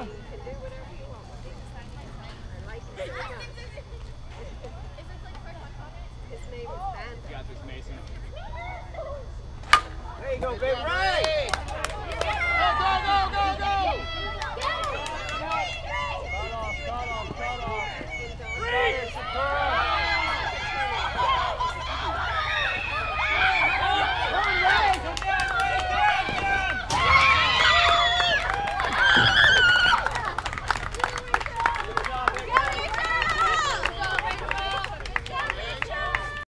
His name is Ben. There you go, big right!